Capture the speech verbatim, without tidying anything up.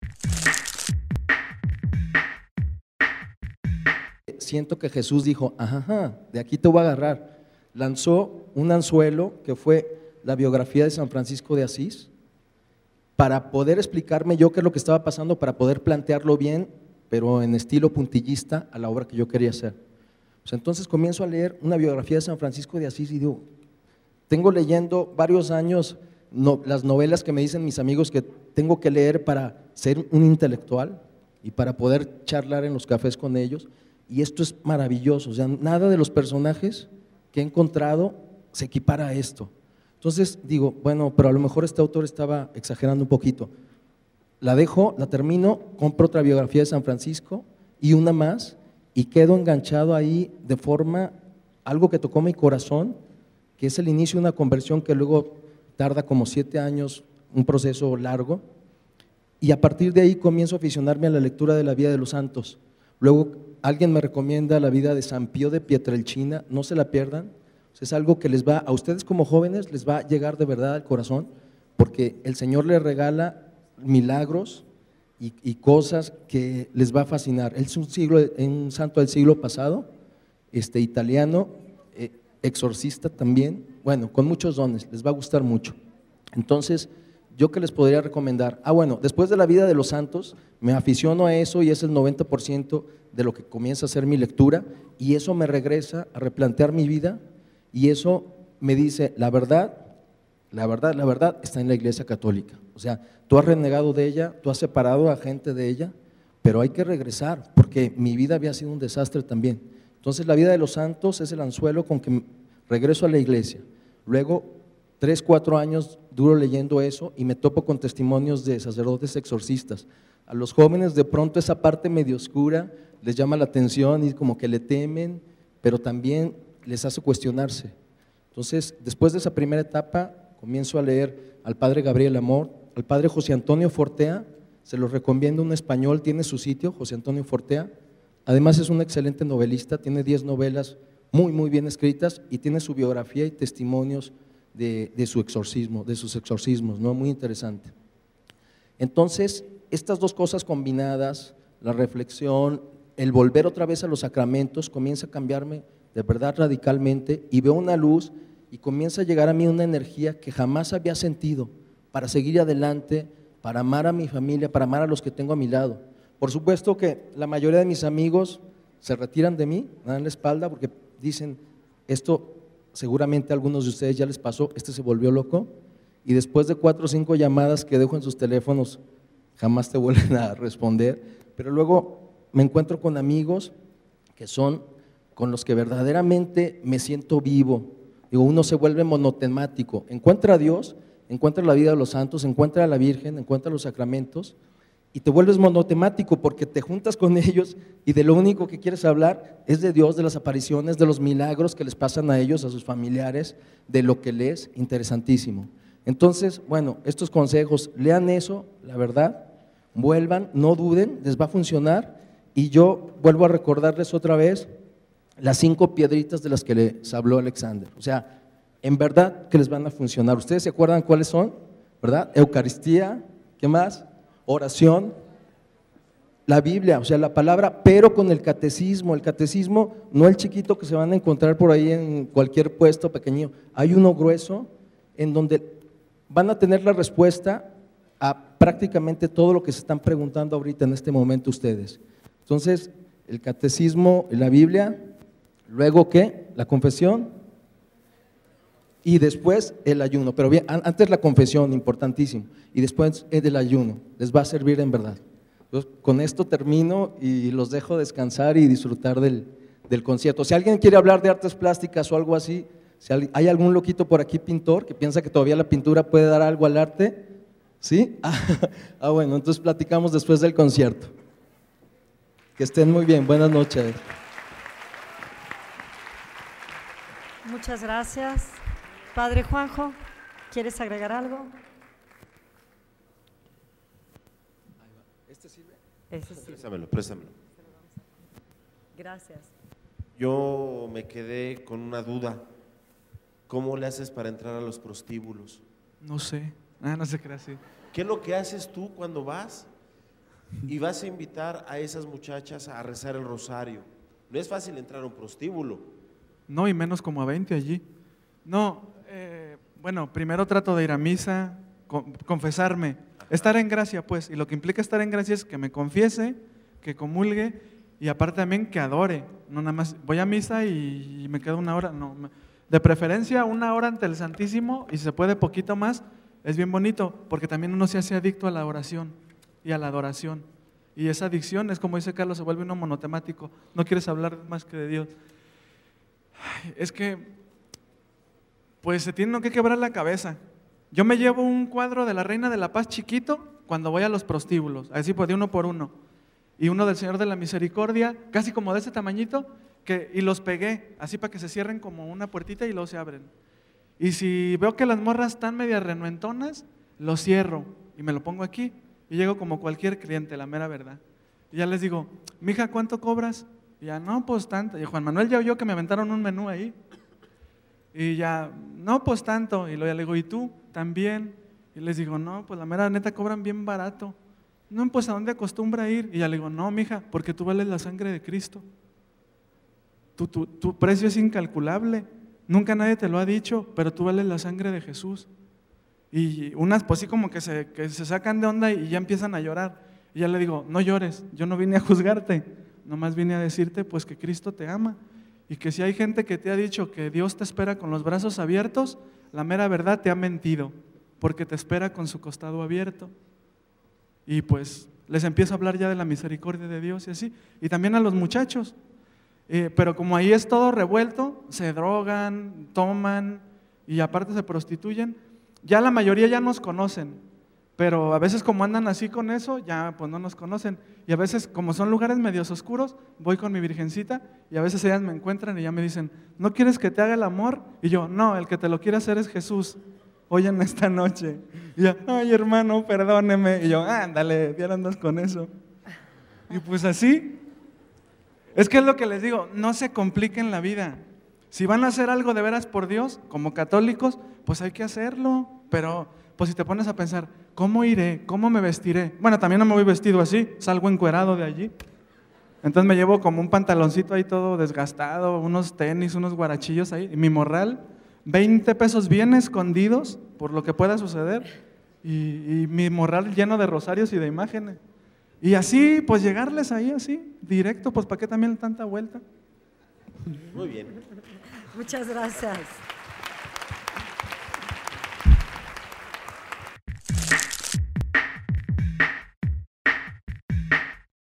Siento que Jesús dijo, ajá, ajá, de aquí te voy a agarrar. Lanzó un anzuelo que fue la biografía de San Francisco de Asís, para poder explicarme yo qué es lo que estaba pasando, para poder plantearlo bien, pero en estilo puntillista a la obra que yo quería hacer. Pues entonces comienzo a leer una biografía de San Francisco de Asís y digo, tengo leyendo varios años no, las novelas que me dicen mis amigos que tengo que leer para ser un intelectual y para poder charlar en los cafés con ellos, y esto es maravilloso, o sea, nada de los personajes que he encontrado se equipara a esto. Entonces digo, bueno, pero a lo mejor este autor estaba exagerando un poquito. La dejo, la termino, compro otra biografía de San Francisco y una más, y quedo enganchado ahí de forma, algo que tocó mi corazón, que es el inicio de una conversión que luego tarda como siete años, un proceso largo, y a partir de ahí comienzo a aficionarme a la lectura de la vida de los santos. Luego alguien me recomienda la vida de San Pío de Pietrelcina, no se la pierdan, es algo que les va, a ustedes como jóvenes les va a llegar de verdad al corazón, porque el Señor les regala milagros y, y cosas que les va a fascinar. Él es un, siglo, un santo del siglo pasado, este, italiano, eh, exorcista también, bueno, con muchos dones, les va a gustar mucho. Entonces, ¿yo qué les podría recomendar? Ah, bueno, después de la vida de los santos, me aficiono a eso y es el noventa por ciento de lo que comienza a ser mi lectura, y eso me regresa a replantear mi vida. Y eso me dice, la verdad, la verdad, la verdad está en la Iglesia Católica. O sea, tú has renegado de ella, tú has separado a gente de ella, pero hay que regresar, porque mi vida había sido un desastre también. Entonces la vida de los santos es el anzuelo con que regreso a la iglesia. Luego, tres, cuatro años duro leyendo eso y me topo con testimonios de sacerdotes exorcistas. A los jóvenes de pronto esa parte medio oscura les llama la atención y como que le temen, pero también les hace cuestionarse. Entonces, después de esa primera etapa, comienzo a leer al padre Gabriel Amor, al padre José Antonio Fortea, se los recomiendo, un español, tiene su sitio, José Antonio Fortea, además es un excelente novelista, tiene diez novelas muy, muy bien escritas y tiene su biografía y testimonios de, de su exorcismo, de sus exorcismos, ¿no? Muy interesante. Entonces, estas dos cosas combinadas, la reflexión, el volver otra vez a los sacramentos, comienza a cambiarme de verdad radicalmente, y veo una luz y comienza a llegar a mí una energía que jamás había sentido para seguir adelante, para amar a mi familia, para amar a los que tengo a mi lado. Por supuesto que la mayoría de mis amigos se retiran de mí, me dan la espalda porque dicen, esto seguramente a algunos de ustedes ya les pasó, este se volvió loco, y después de cuatro o cinco llamadas que dejo en sus teléfonos, jamás te vuelven a responder, pero luego me encuentro con amigos que son con los que verdaderamente me siento vivo. Digo, uno se vuelve monotemático, encuentra a Dios, encuentra la vida de los santos, encuentra a la Virgen, encuentra los sacramentos y te vuelves monotemático porque te juntas con ellos y de lo único que quieres hablar es de Dios, de las apariciones, de los milagros que les pasan a ellos, a sus familiares, de lo que lees, interesantísimo. Entonces, bueno, estos consejos, lean eso, la verdad, vuelvan, no duden, les va a funcionar, y yo vuelvo a recordarles otra vez las cinco piedritas de las que les habló Alexander. O sea, en verdad que les van a funcionar. ¿Ustedes se acuerdan cuáles son? ¿Verdad? Eucaristía, ¿qué más? Oración, la Biblia, o sea, la palabra, pero con el catecismo. El catecismo, no el chiquito que se van a encontrar por ahí en cualquier puesto pequeño. Hay uno grueso en donde van a tener la respuesta a prácticamente todo lo que se están preguntando ahorita en este momento ustedes. Entonces, el catecismo, la Biblia, luego ¿qué? La confesión y después el ayuno. Pero bien, antes la confesión, importantísimo, y después el ayuno, les va a servir en verdad. Entonces, con esto termino y los dejo descansar y disfrutar del, del concierto. Si alguien quiere hablar de artes plásticas o algo así, si hay algún loquito por aquí pintor que piensa que todavía la pintura puede dar algo al arte, ¿sí? Ah, bueno, entonces platicamos después del concierto. Que estén muy bien, buenas noches. Muchas gracias. Padre Juanjo, ¿quieres agregar algo? ¿Este sirve? Ese sí. Préstamelo, préstamelo. Gracias. Yo me quedé con una duda. ¿Cómo le haces para entrar a los prostíbulos? No sé, ah, no sé qué era así. ¿Qué es lo que haces tú cuando vas y vas a invitar a esas muchachas a rezar el rosario. No es fácil entrar a un prostíbulo. No, y menos como a veinte allí. No, eh, bueno, primero trato de ir a misa, con, confesarme, estar en gracia pues, y lo que implica estar en gracia es que me confiese, que comulgue y aparte también que adore, no nada más voy a misa y, y me quedo una hora, no, de preferencia una hora ante el Santísimo y si se puede poquito más, es bien bonito, porque también uno se hace adicto a la oración y a la adoración. Y esa adicción es como dice Carlos, se vuelve uno monotemático, no quieres hablar más que de Dios. Ay, es que, pues se tiene que quebrar la cabeza. Yo me llevo un cuadro de la Reina de la Paz chiquito cuando voy a los prostíbulos, así pues de uno por uno. Y uno del Señor de la Misericordia, casi como de ese tamañito, que, y los pegué, así para que se cierren como una puertita y luego se abren. Y si veo que las morras están medias renuentonas, lo cierro y me lo pongo aquí. Y llego como cualquier cliente, la mera verdad. Y ya les digo, mija, ¿cuánto cobras? Y ya, no, pues tanto. Y Juan Manuel ya oyó que me aventaron un menú ahí. Y ya, no, pues tanto. Y luego ya le digo, ¿y tú? También. Y les digo, no, pues la mera neta cobran bien barato. No, pues ¿a dónde acostumbra ir? Y ya le digo, no, mija, porque tú vales la sangre de Cristo. Tu, tu, tu precio es incalculable. Nunca nadie te lo ha dicho, pero tú vales la sangre de Jesús. Y unas pues sí como que se, que se sacan de onda y ya empiezan a llorar. Y ya le digo, no llores, yo no vine a juzgarte, nomás vine a decirte pues que Cristo te ama. Y que si hay gente que te ha dicho que Dios te espera con los brazos abiertos, la mera verdad te ha mentido, porque te espera con su costado abierto. Y pues les empiezo a hablar ya de la misericordia de Dios y así. Y también a los muchachos. Eh, pero como ahí es todo revuelto, se drogan, toman y aparte se prostituyen, ya la mayoría ya nos conocen, pero a veces como andan así con eso, ya pues no nos conocen. Y a veces como son lugares medios oscuros, voy con mi virgencita y a veces ellas me encuentran y ya me dicen, ¿no quieres que te haga el amor? Y yo, no, el que te lo quiere hacer es Jesús, hoy en esta noche. Y ya, ay hermano, perdóneme. Y yo, ándale, ya andas con eso. Y pues así. Es que es lo que les digo, no se compliquen la vida. Si van a hacer algo de veras por Dios, como católicos, pues hay que hacerlo. Pero pues si te pones a pensar, ¿cómo iré? ¿Cómo me vestiré? Bueno, también no me voy vestido así, salgo encuerado de allí. Entonces me llevo como un pantaloncito ahí todo desgastado, unos tenis, unos guarachillos ahí, y mi morral, veinte pesos bien escondidos por lo que pueda suceder, y, y mi morral lleno de rosarios y de imágenes. Y así, pues llegarles ahí así, directo, pues ¿para qué también tanta vuelta? Muy bien. Muchas gracias.